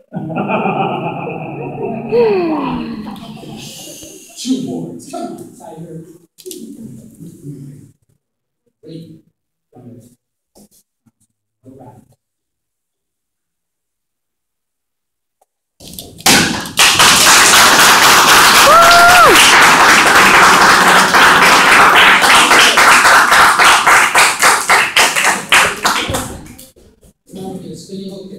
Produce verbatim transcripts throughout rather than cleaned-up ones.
Two boards. Come on, Tiger. Wait. All right. Now we get a spinning hook.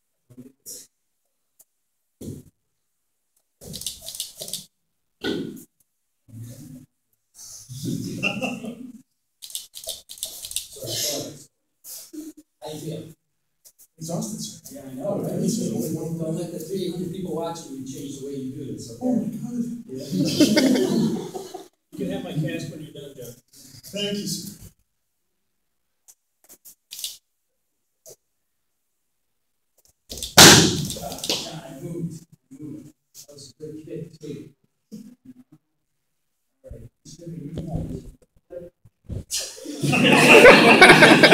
How you feel? Exhausted, sir. Yeah, I know, right? Don't let the three hundred people watching you change the way you do this, okay? Oh my God. You can have my cast when you're done, John. Thank you, sir. Ah, I moved. I moved. That was a good kick, too. All right.